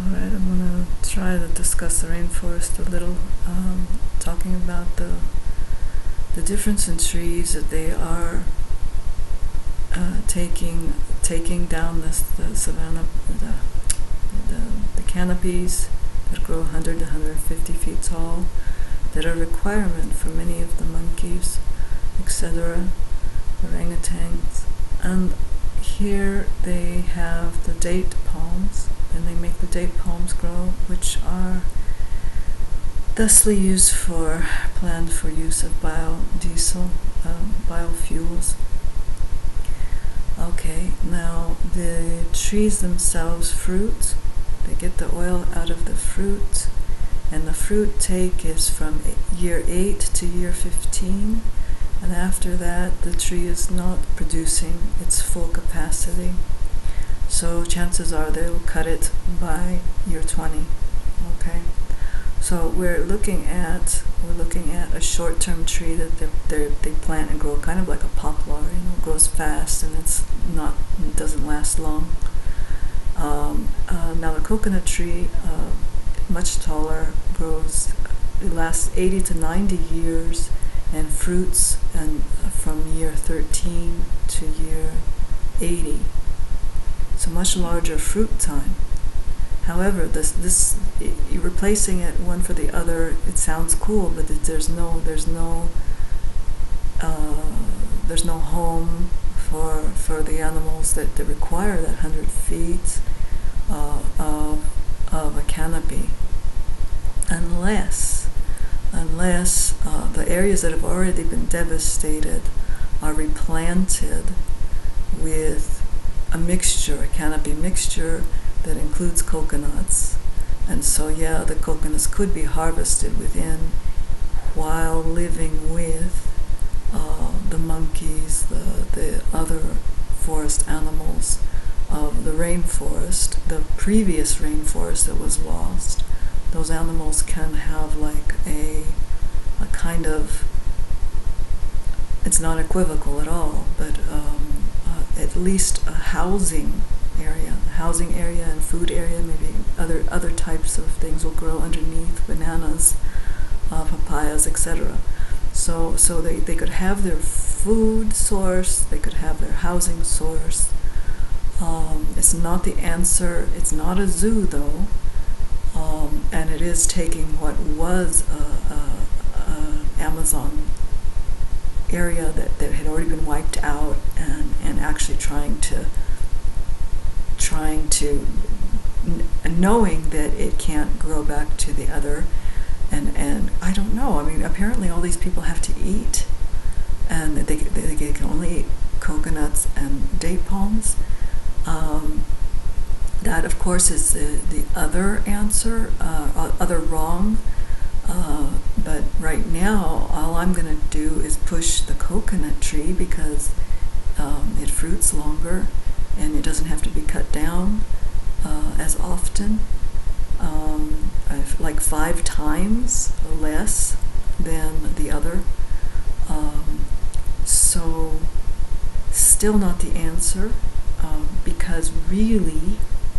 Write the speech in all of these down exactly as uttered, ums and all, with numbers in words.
Alright, I'm going to try to discuss the rainforest a little, um, talking about the the difference in trees that they are uh, taking taking down this, the savanna, the, the, the canopies that grow one hundred to one hundred fifty feet tall, that are a requirement for many of the monkeys, et cetera, orangutans. And here they have the date palms, and they make the date palms grow, which are thusly used for, planned for use of biodiesel, um, biofuels. Okay, now the trees themselves, fruit, they get the oil out of the fruit, and the fruit take is from year eight to year fifteen, and after that the tree is not producing its full capacity. So chances are they'll cut it by year twenty. Okay, so we're looking at we're looking at a short-term tree that they they they plant and grow, kind of like a poplar. You know, it grows fast and it's not it doesn't last long. Um, uh, now the coconut tree, uh, much taller, grows. It lasts eighty to ninety years, and fruits and uh, from year thirteen to year eighty. So much larger fruit time. However, this this you're replacing it one for the other. It sounds cool, but it, there's no there's no uh, there's no home for for the animals that, that require that hundred feet uh, of of a canopy, unless unless uh, the areas that have already been devastated are replanted with a mixture, a canopy mixture that includes coconuts. And so yeah, the coconuts could be harvested within while living with uh, the monkeys, the, the other forest animals of the rainforest, the previous rainforest that was lost. Those animals can have like a, a kind of, it's not equivocal at all, but um, uh, at least a housing area, housing area and food area, maybe other other types of things will grow underneath, bananas, uh, papayas, et cetera. So so they, they could have their food source, they could have their housing source. Um, it's not the answer, it's not a zoo though, um, and it is taking what was a, a, a Amazon area that, that had already been wiped out and, and actually trying to trying to n- knowing that it can't grow back to the other, and and I don't know, I mean apparently all these people have to eat, and they, they, they can only eat coconuts and date palms. Um, that of course is the, the other answer, uh, other wrong. Uh, but right now, all I'm going to do is push the coconut tree because um, it fruits longer and it doesn't have to be cut down uh, as often, um, I've, like five times less than the other. Um, so, still not the answer, um, because really,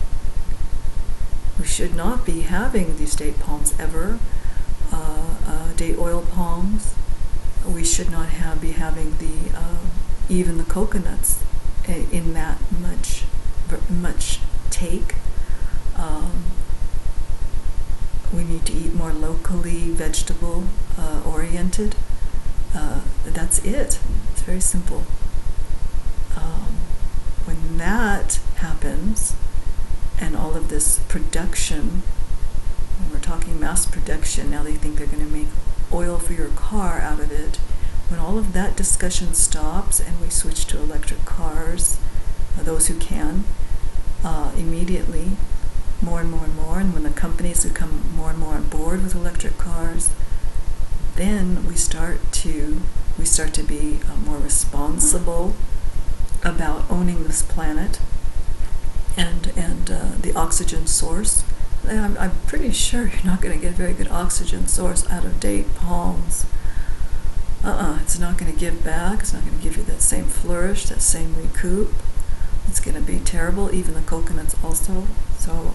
we should not be having these date palms ever. Uh, uh, date oil palms. We should not have be having the uh, even the coconuts in that much much take. Um, we need to eat more locally vegetable uh, oriented. Uh, that's it. It's very simple. Um, when that happens, and all of this production. When we're talking mass production, now they think they're going to make oil for your car out of it. When all of that discussion stops and we switch to electric cars, uh, those who can, uh, immediately, more and more and more, and when the companies become more and more on board with electric cars, then we start to we start to be uh, more responsible about owning this planet and and uh, the oxygen source. I'm, I'm pretty sure you're not going to get a very good oxygen source out of date palms. Uh-uh, it's not going to give back. It's not going to give you that same flourish, that same recoup. It's going to be terrible, even the coconuts also. So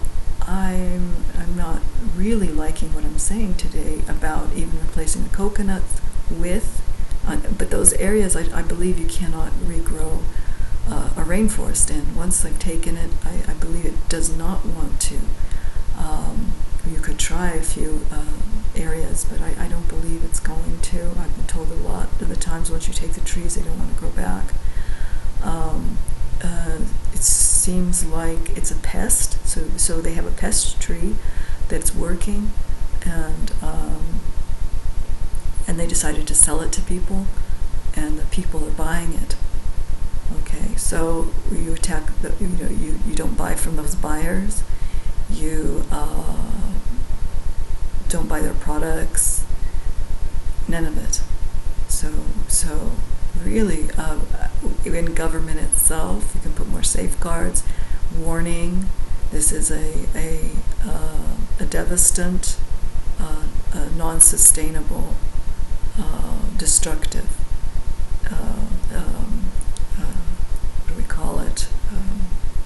I'm I'm not really liking what I'm saying today about even replacing the coconuts with, uh, but those areas I, I believe you cannot regrow uh, a rainforest in. Once they've taken it, I, I believe it does not want to. Um, you could try a few uh, areas, but I, I don't believe it's going to. I've been told a lot of the times once you take the trees, they don't want to grow back. Um, uh, it seems like it's a pest, so so they have a pest tree that's working, and um, and they decided to sell it to people, and the people are buying it. Okay, so you attack the, you know, you, you don't buy from those buyers, you uh, don't buy their products, none of it. So so really, uh, in government itself, you can put more safeguards, warning. This is a a uh, a devastant, uh, a non-sustainable, uh, destructive. Uh, um, uh, what do we call it? Um,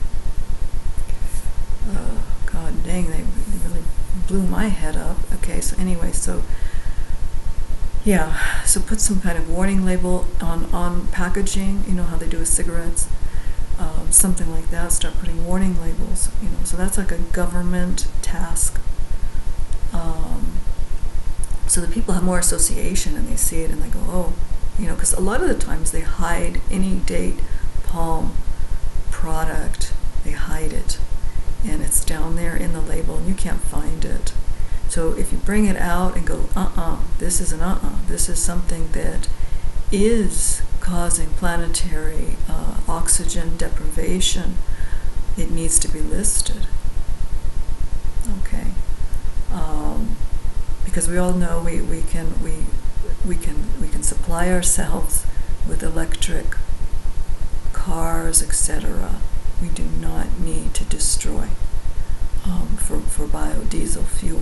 uh, God dang, they, they really blew my head up. Okay, so anyway, so. Yeah, so put some kind of warning label on, on packaging, you know how they do with cigarettes, um, something like that. Start putting warning labels, you know, so that's like a government task. Um, so the people have more association and they see it and they go, oh, you know, because a lot of the times they hide any date palm product, they hide it, and it's down there in the label and you can't find it. So if you bring it out and go, uh-uh, this is an uh-uh, this is something that is causing planetary uh, oxygen deprivation, it needs to be listed. Okay, um, because we all know we, we can we we can we can supply ourselves with electric cars, et cetera. We do not need to destroy um, for for biodiesel fuel.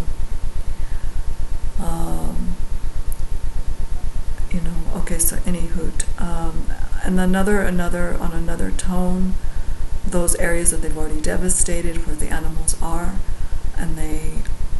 Um, you know, okay, so any hoot. Um, and another, another, on another tone, those areas that they've already devastated where the animals are, and they,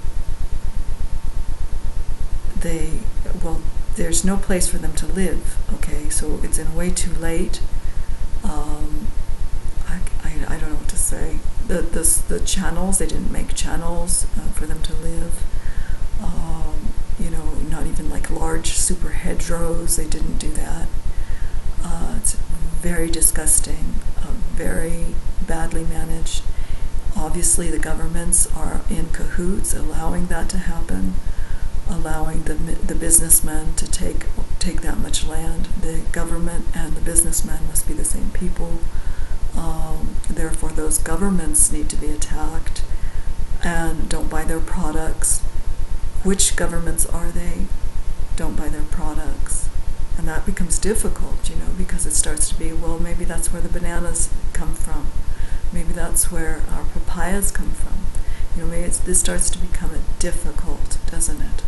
they, well, there's no place for them to live, okay, so it's in way too late. Um, I, I, I don't know what to say. The, the, the channels, they didn't make channels uh, for them to live. Um, you know, not even like large super hedgerows, they didn't do that. Uh, it's very disgusting, uh, very badly managed. Obviously the governments are in cahoots allowing that to happen, allowing the the businessmen to take take that much land. The government and the businessmen must be the same people. Um, therefore those governments need to be attacked, and don't buy their products. Which governments are they? Don't buy their products. And that becomes difficult, you know, because it starts to be, well, maybe that's where the bananas come from. Maybe that's where our papayas come from. You know, maybe it's, this starts to become difficult, doesn't it?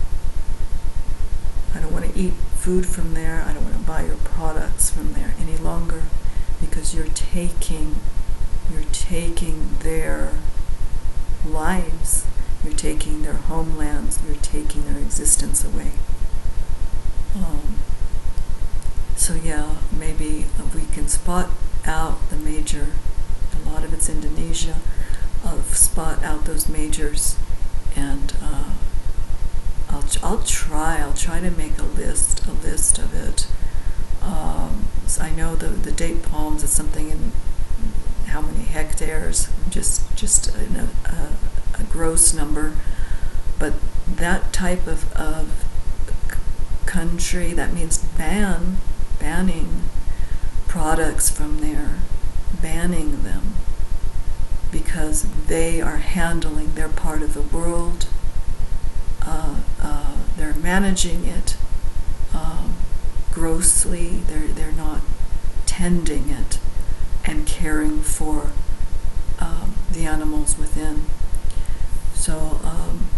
I don't want to eat food from there. I don't want to buy your products from there any longer, because you're taking, you're taking their lives. You're taking their homelands, you're taking their existence away. Um, so yeah, maybe we can spot out the major, a lot of it's Indonesia, uh, spot out those majors, and uh, I'll, I'll try, I'll try to make a list, a list of it. Um, so I know the, the date palms is something in how many hectares, just, just in a, a a gross number, but that type of, of c- country, that means ban, banning products from there, banning them, because they are handling their part of the world, uh, uh, they're managing it um, grossly, they're, they're not tending it and caring for um, the animals within. So, um,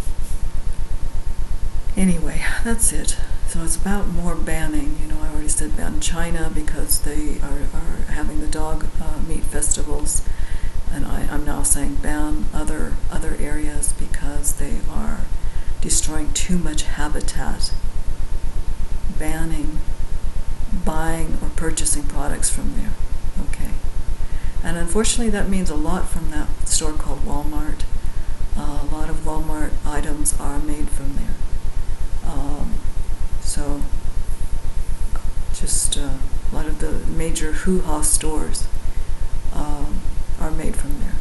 anyway, that's it. So it's about more banning. You know, I already said ban China because they are, are having the dog uh, meat festivals. and I, I'm now saying ban other other areas because they are destroying too much habitat. Banning buying or purchasing products from there. Okay. And unfortunately that means a lot from that store called Walmart. Uh, a lot of Walmart items are made from there. Um, so just uh, a lot of the major hoo-ha stores um, are made from there.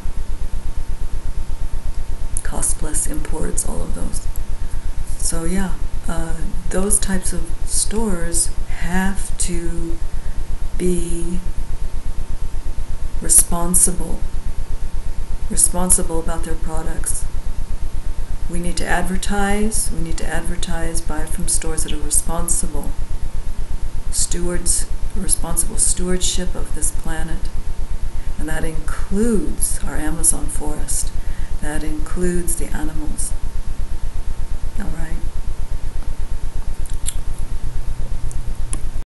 Cost plus imports, all of those. So yeah, uh, those types of stores have to be responsible, responsible about their products. We need to advertise, we need to advertise, buy from stores that are responsible, stewards, responsible stewardship of this planet. And that includes our Amazon forest. That includes the animals.